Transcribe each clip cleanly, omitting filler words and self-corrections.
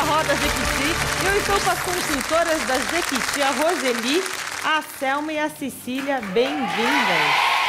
Roda Jequiti. Eu estou com as consultoras da Jequiti, a Roseli, a Selma e a Cecília. Bem-vindas.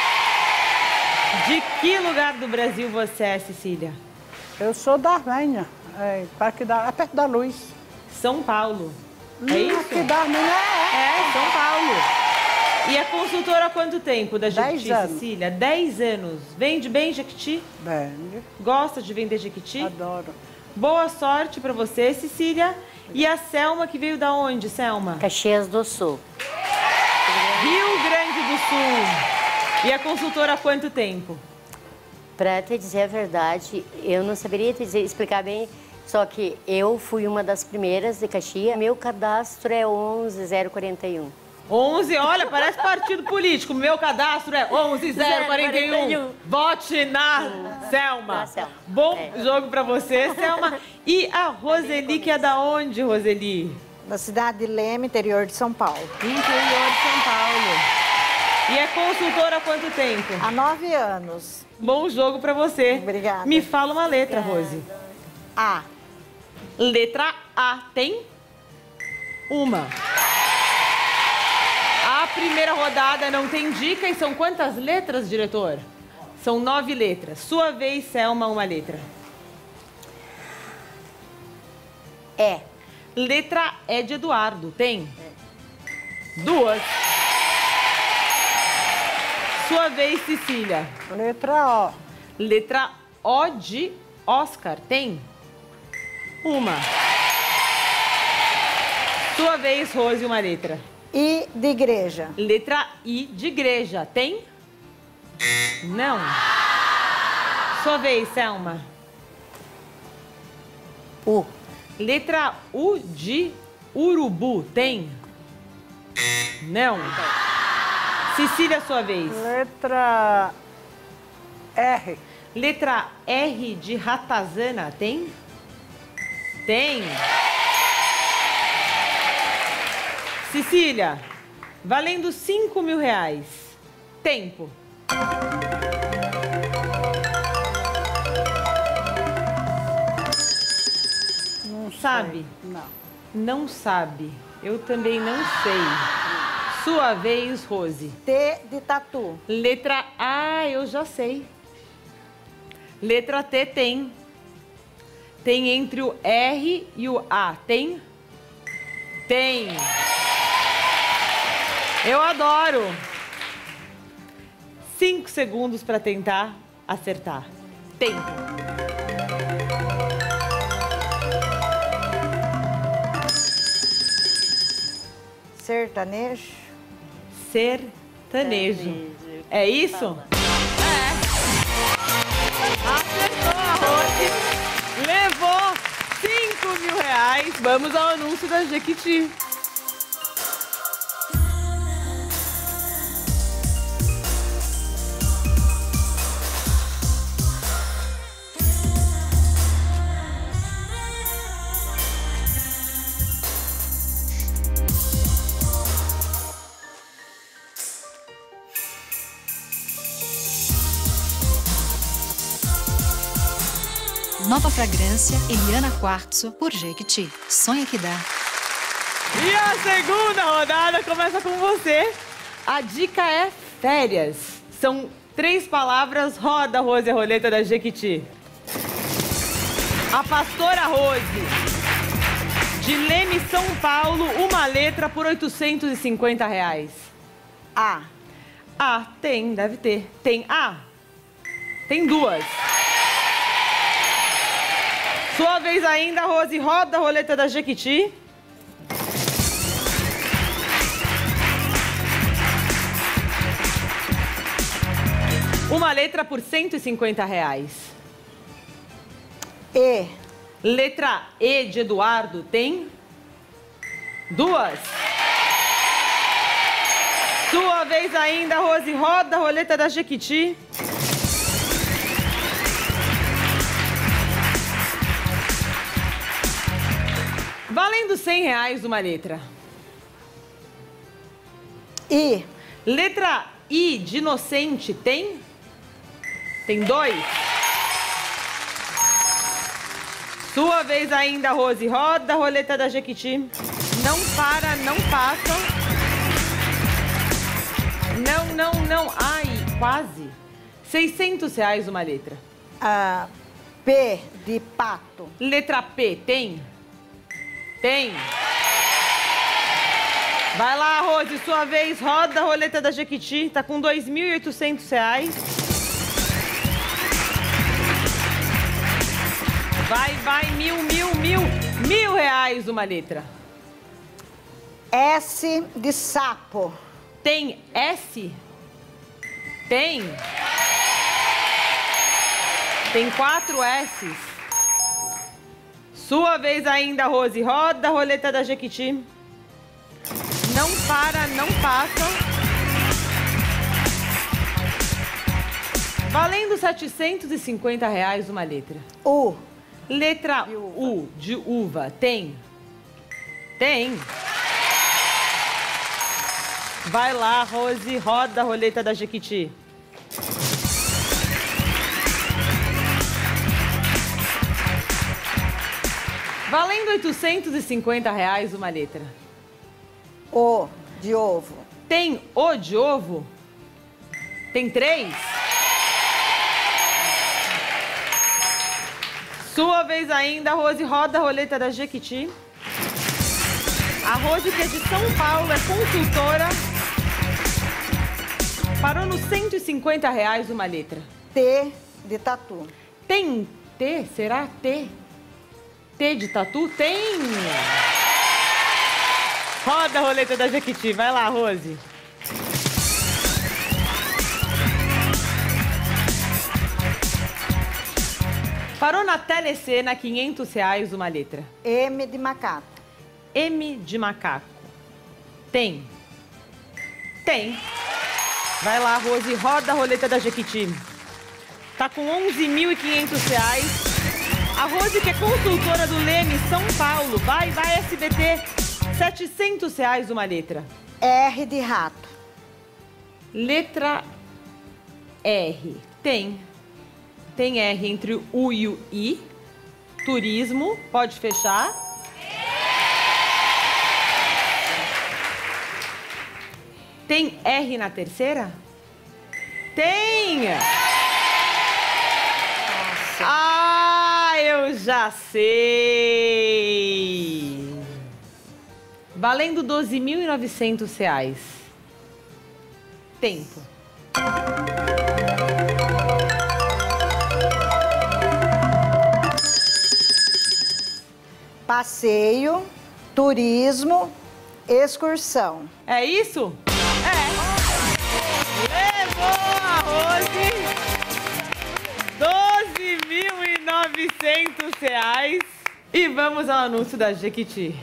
De que lugar do Brasil você é, Cecília? Eu sou da Armenha, é perto da Luz. São Paulo. É isso? Aqui da Armenha São Paulo. E é consultora há quanto tempo da Jequiti, 10 anos. Cecília? 10 anos. Vende bem Jequiti? Vende. Gosta de vender Jequiti? Adoro. Boa sorte pra você, Cecília. E a Selma, que veio da onde, Selma? Caxias do Sul. Rio Grande do Sul. E a consultora há quanto tempo? Pra te dizer a verdade, eu não saberia te explicar bem, só que eu fui uma das primeiras de Caxias. Meu cadastro é 11041. 11, olha, parece partido político. Meu cadastro é 11041. Vote na Selma. Na Selma. Bom jogo pra você, Selma. E a Roseli, que é da onde, Roseli? Na cidade de Leme, interior de São Paulo. Interior de São Paulo. E é consultora há quanto tempo? Há 9 anos. Bom jogo pra você. Obrigada. Me fala uma letra, Rose. A. Letra A. Tem? Uma. A primeira rodada não tem dica e são quantas letras, diretor? São 9 letras. Sua vez, Selma, uma letra. É. Letra E de Eduardo. Tem? Duas. Sua vez, Cecília. Letra O. Letra O de Oscar. Tem? Uma. Sua vez, Rose, uma letra. I de igreja. Letra I de igreja. Tem? Não. Sua vez, Selma. U. Letra U de urubu. Tem? Não. Cecília, sua vez. Letra R. Letra R de ratazana. Tem? Tem. Cecília, valendo R$5.000. Tempo. Não Sabe? sei. Não. Não sabe. Eu também não sei. Sua vez, Rose. T de tatu. Letra A, eu já sei. Letra T tem. Tem entre o R e o A. Tem? Tem. Eu adoro. 5 segundos para tentar acertar. Tempo. Sertanejo. Sertanejo. É isso? É. Acertou a Rose. Levou R$5.000. Vamos ao anúncio da Jequiti. Nova fragrância Eliana Quartzo por Jequiti. Sonha que dá. E a segunda rodada começa com você. A dica é férias. São 3 palavras. Roda, Rose, a roleta da Jequiti. A pastora Rose, de Leme, São Paulo, uma letra por R$850. A. A, tem, deve ter. Tem A? Tem 2. Sua vez ainda, Rose, roda a roleta da Jequiti. Uma letra por R$150. E. Letra E de Eduardo tem? 2. Sua vez ainda, Rose, roda a roleta da Jequiti. Valendo R$100 uma letra. I. Letra I de inocente tem? Tem 2. Sua vez ainda, Rose. Roda a roleta da Jequiti. Não para, não passa. Não, não, não. Ai, quase. R$600 uma letra. P de pato. Letra P, tem? Tem. Vai lá, Rose, sua vez. Roda a roleta da Jequiti. Tá com R$2.800. Vai, vai. R$1.000 uma letra. S de sapo. Tem S? Tem. Tem 4 S's. Sua vez ainda, Rose. Roda a roleta da Jequiti. Não para, não passa. Valendo R$750 uma letra. U. Letra U, de uva. Tem? Tem. Vai lá, Rose. Roda a roleta da Jequiti. Valendo R$850 uma letra. O de ovo. Tem O de ovo? Tem 3? Sua vez ainda, Rose. Roda a roleta da Jequiti. A Rose, que é de São Paulo, é consultora. Parou nos R$150 uma letra. T de tatu. Tem T? Será T? T de tatu? Tem! Roda a roleta da Jequiti. Vai lá, Rose. Parou na telecena, R$500 uma letra. M de macaco. M de macaco. Tem? Tem. Vai lá, Rose. Roda a roleta da Jequiti. Tá com R$11.500. A Rose, que é consultora do Leme, São Paulo. Vai, vai, SBT. R$700 uma letra. R de rato. Letra R. Tem. Tem R entre o U e o I. Turismo. Pode fechar. Tem R na terceira? Tem! Ah, eu já sei! Valendo R$12.900. Tempo. Passeio, turismo, excursão. É isso? É. Levou a Rose R$12.900. E vamos ao anúncio da Jequiti.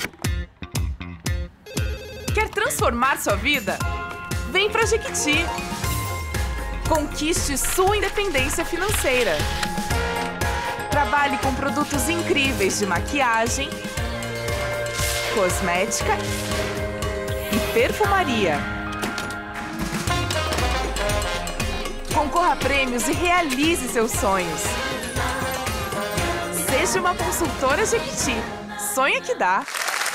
Quer transformar sua vida? Vem pra Jequiti. Conquiste sua independência financeira. Trabalhe com produtos incríveis de maquiagem, cosmética e perfumaria. Concorra a prêmios e realize seus sonhos. Seja uma consultora Jequiti. Sonha que dá.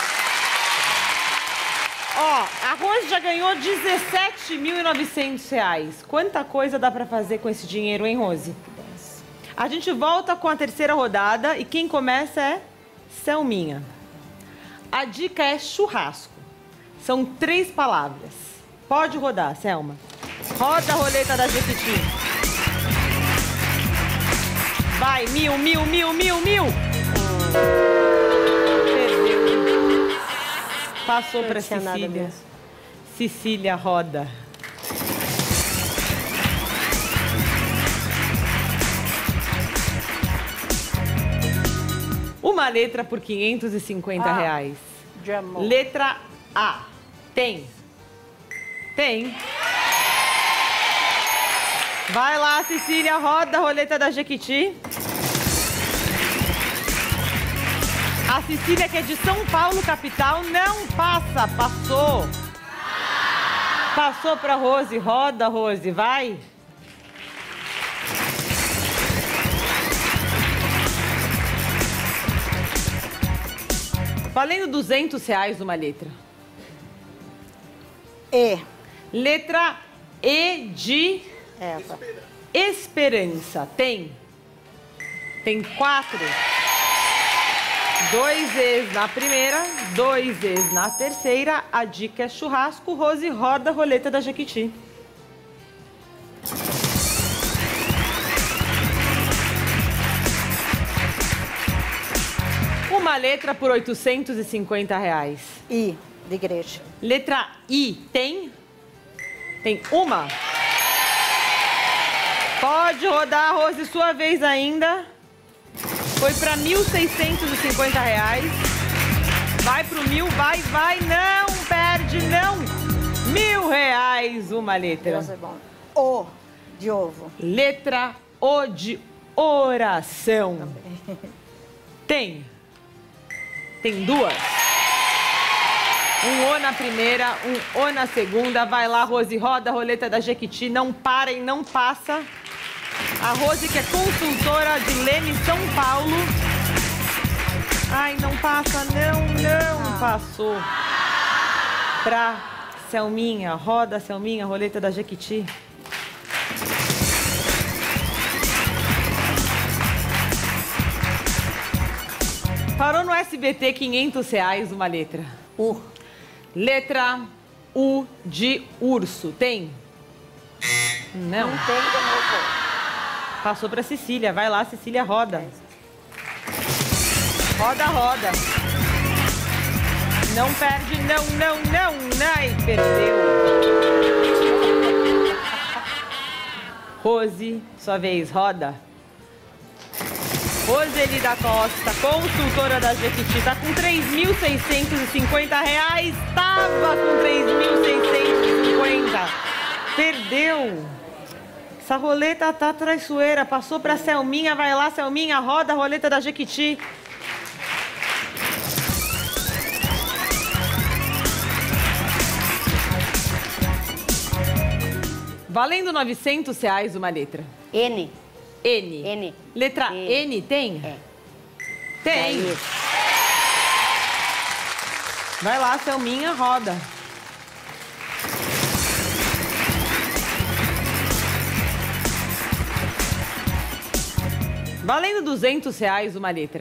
Ó, a Rose já ganhou R$17.900. Quanta coisa dá pra fazer com esse dinheiro, hein, Rose? A gente volta com a terceira rodada e quem começa é Selminha. A dica é churrasco. São 3 palavras. Pode rodar, Selma. Roda a roleta da Jequiti. Vai, 1.000. Perdeu. Passou pra Cecília. Cecília, roda. Uma letra por R$550. De amor. Letra A. Tem. Tem. Vai lá, Cecília, roda a roleta da Jequiti. A Cecília, que é de São Paulo, capital, não passa. Passou. Passou pra Rose. Roda, Rose. Vai. Valendo R$200 uma letra. E. Letra E de Eva. esperança. Tem 4. 2 E's na primeira, 2 E's na terceira. A dica é churrasco. Rose, roda a roleta da Jequiti. Uma letra por R$850. I, de igreja. Letra I, tem? Tem uma? Pode rodar, Rose, sua vez ainda. Foi para R$1.650. Vai pro 1.000, vai, não perde, não. R$1.000 uma letra. Deus é bom. O, de ovo. Letra O de oração. Tem 2. Um O na primeira, um O na segunda. Vai lá, Rose, roda a roleta da Jequiti. Não para e não passa. A Rose, que é consultora de Leme, São Paulo. Ai, não passa, não passou. Pra Selminha. Roda, Selminha, roleta da Jequiti. Parou no SBT, R$500 uma letra. U. Letra U de urso. Tem? Não. Não tem de novo. Passou pra Cecília. Vai lá, Cecília, roda. Roda, roda. Não perde, não. Ai, perdeu. Rose, sua vez, roda. Roseli da Costa, consultora da Jequiti, tá com R$3.650. Tava com R$3.650. Perdeu. Essa roleta tá traiçoeira. Passou pra Selminha. Vai lá, Selminha, roda a roleta da Jequiti. Valendo R$900 uma letra. N. N. N. Letra N. N tem? É. Tem. É isso. Vai lá, Selminha, roda. Valendo R$200 uma letra.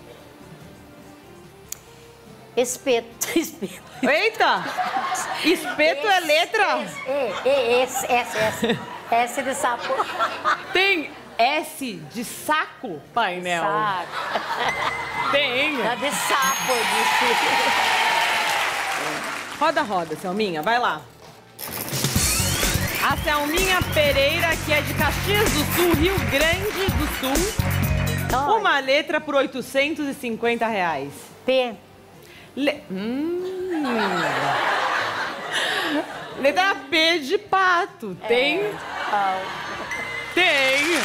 Espeto. Espeto. Eita! Espeto é letra? S de sapo. Tem S de saco, painel? Saco. Tem. Dá de sapo. Roda, roda, Selminha, vai lá. A Selminha Pereira, que é de Caxias do Sul, Rio Grande do Sul. Olha. Uma letra por R$850. P. Letra P de pato. Tem? Tem.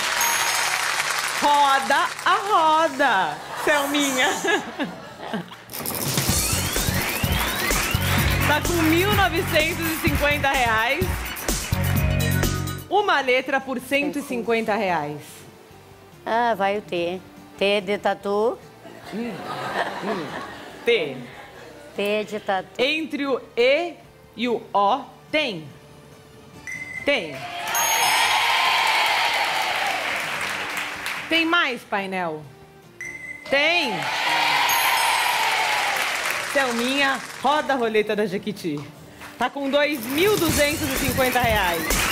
Roda a roda, Selminha. Tá com R$1.950. Uma letra por R$150. Ah, vai o T. T de tatu. T. T de tatu. Entre o E e o O, tem? Tem. Tem mais, painel? Tem. Selminha, roda a roleta da Jequiti. Tá com R$2.250.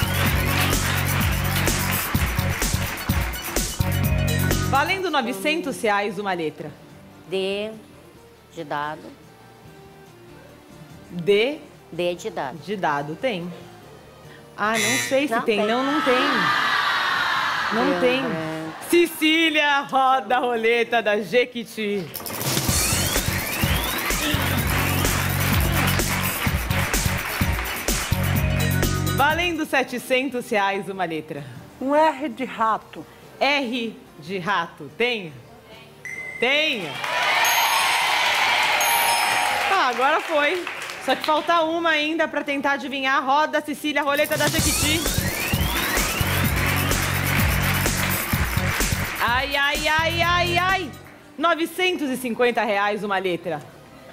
Valendo R$900 uma letra. D de dado. D D de dado. de dado, tem. Ah, não sei se Não tem. tem. Não tem. Não tem. Cecília, roda a roleta da Jequiti. Valendo R$700 uma letra. Um R de rato. R de rato, tem? Tem. Ah, agora foi. Só que falta uma ainda para tentar adivinhar. Roda, Cecília, a roleta da Jequiti. Ai, ai, ai, ai, ai. R$950 uma letra.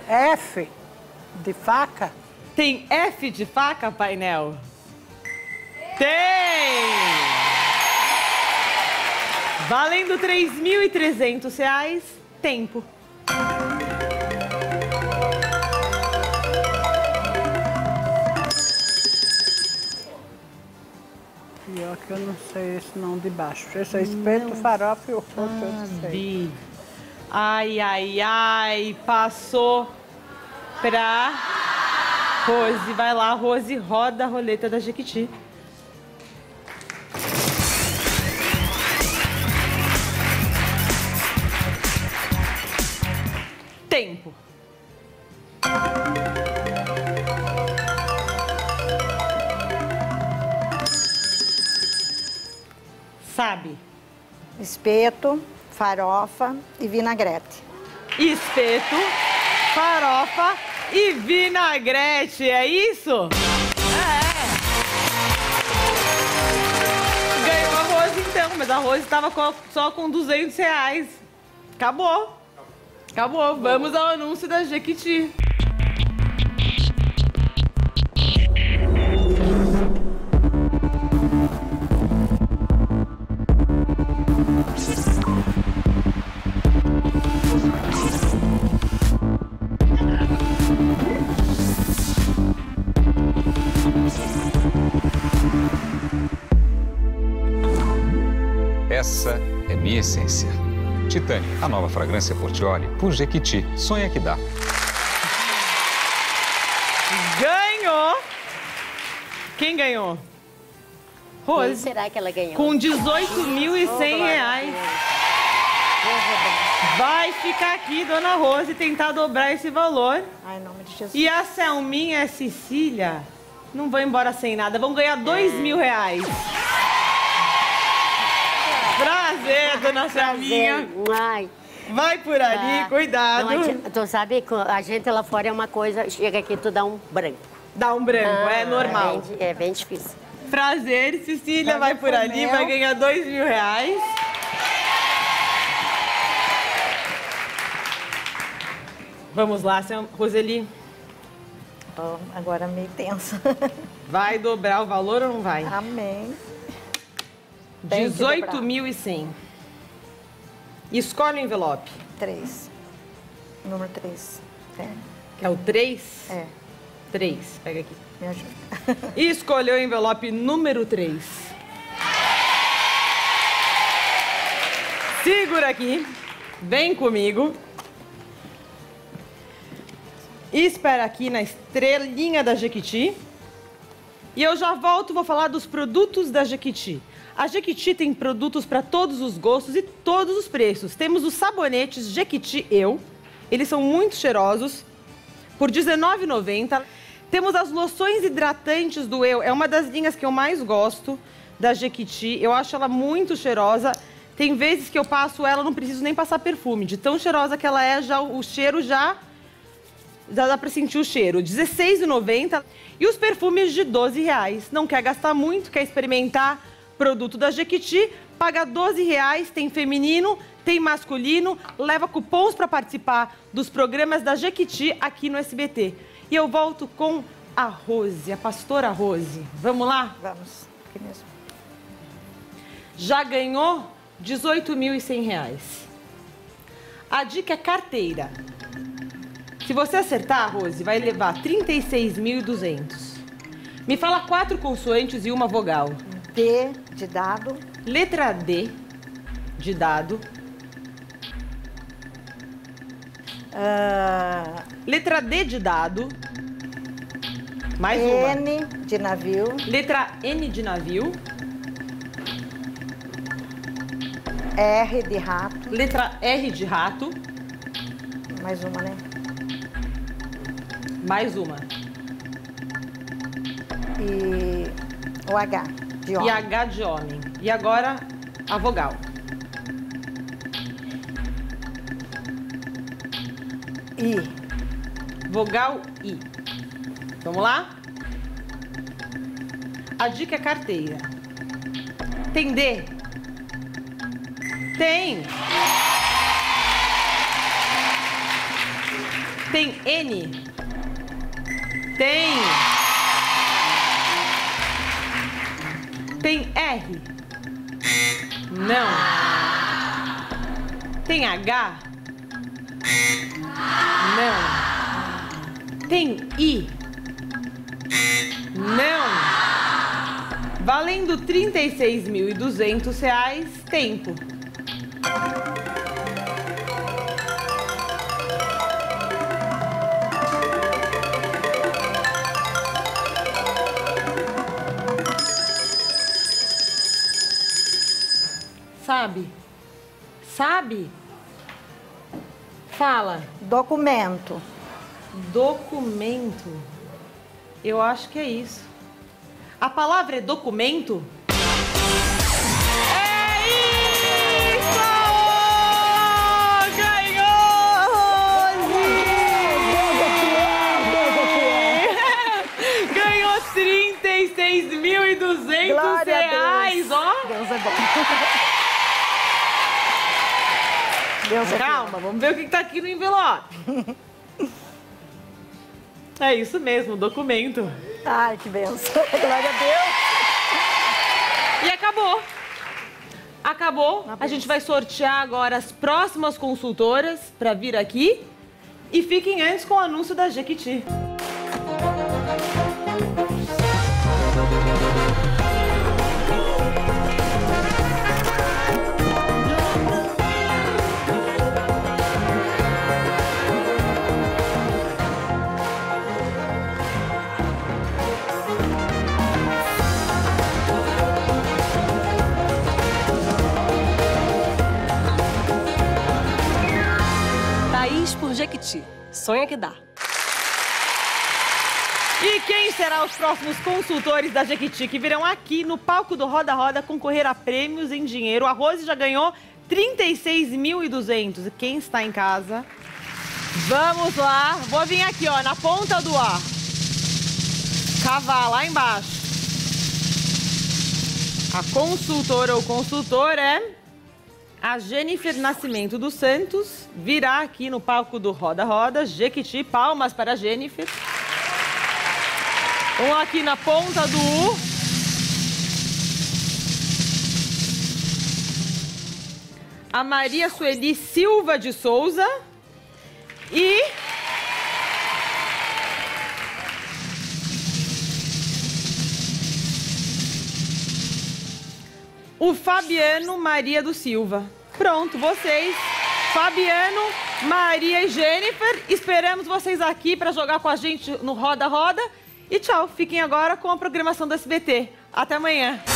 F de faca. Tem F de faca, painel? Tem! Valendo R$ 3.300, tempo. Pior que eu não sei esse não de baixo. Esse é espeto, farofa e o outro eu não sei. Bi. Ai, ai, ai, passou pra Rose. Vai lá, Rose, roda a roleta da Jequiti. Tempo. Sabe? Espeto, farofa e vinagrete. Espeto, farofa e vinagrete, é isso? Ganhou a Rose então, mas a Rose estava só com R$ 200. Acabou. Acabou. Vamos ao anúncio da Jequiti. Essa é minha essência. Titânia, a nova fragrância Portioli por Jequiti. Sonha que dá. Ganhou! Quem ganhou? Quem Rose. será que ela ganhou? Com R$ 18.100. Vai ficar aqui, dona Rose, tentar dobrar esse valor. Ai, em nome de Jesus. E a Selminha e a Cecília não vão embora sem nada. Vão ganhar R$ 2.000. Prazer, dona Selminha. Ai. Vai por ali, cuidado. Tu sabe, a gente lá fora é uma coisa, chega aqui tu dá um branco. Dá um branco, é normal. É bem difícil. Prazer, Cecília, vai por ali, vai ganhar R$ 2.000. Vamos lá, Roseli. Tô agora meio tensa. Vai dobrar o valor ou não vai? Amém. 18.100. Escolhe o envelope. 3. Número 3. É. Que é o 3? É. 3, pega aqui. Me ajuda. E escolheu o envelope número 3. Segura aqui. Vem comigo. Espera aqui na estrelinha da Jequiti. E eu já volto, vou falar dos produtos da Jequiti. A Jequiti tem produtos para todos os gostos e todos os preços. Temos os sabonetes Jequiti Eu. Eles são muito cheirosos. Por R$19,90. Temos as loções hidratantes do Eu. É uma das linhas que eu mais gosto da Jequiti. Eu acho ela muito cheirosa. Tem vezes que eu passo ela, não preciso nem passar perfume. De tão cheirosa que ela é, já, o cheiro já dá pra sentir o cheiro. R$16,90. E os perfumes de R$12. Não quer gastar muito, quer experimentar produto da Jequiti, paga R$12, tem feminino, tem masculino, leva cupons para participar dos programas da Jequiti aqui no SBT. E eu volto com a Rose, a pastora Rose. Vamos lá? Vamos. Aqui mesmo. Já ganhou R$18.100. A dica é carteira. Se você acertar, Rose, vai levar 36.200. Me fala 4 consoantes e uma vogal. D de dado. Letra D de dado. Letra D de dado. Mais uma. N de navio. Letra N de navio. R de rato. Letra R de rato. Mais uma, né? Mais uma. E o H de homem. E H de homem. E agora a vogal. I. Vogal I. Vamos lá? A dica é carteira. Tem D? Tem. Tem N? Tem. Tem R? Não. Tem H? Não. Tem I? Não. Valendo R$ 36.200, tempo. Sabe? Sabe? Fala. Documento. Documento. Eu acho que é isso. A palavra é documento? É isso! Ganhou, Rose! Ganhou R$ 36.200, ó! Deus é bom. Deus é Calma, vamos ver o que tá aqui no envelope. É isso mesmo, documento. Ai, que benção. Glória a Deus. E acabou. Acabou. A gente vai sortear agora as próximas consultoras para vir aqui. E fiquem antes com o anúncio da Jequiti. Por Jequiti. Sonha que dá. E quem será os próximos consultores da Jequiti que virão aqui no palco do Roda Roda concorrer a prêmios em dinheiro? A Rose já ganhou R$ 36.200. E quem está em casa? Vamos lá. Vou vir aqui, ó, na ponta do A. Cavar lá embaixo. A consultora ou consultor é a Jennifer Nascimento dos Santos. Virá aqui no palco do Roda Roda. Jequiti, palmas para a Jennifer. Vamos aqui na ponta do U. A Maria Sueli Silva de Souza. E o Fabiano Maria do Silva. Pronto, vocês, Fabiano, Maria e Jennifer, esperamos vocês aqui para jogar com a gente no Roda Roda. E tchau, fiquem agora com a programação do SBT. Até amanhã.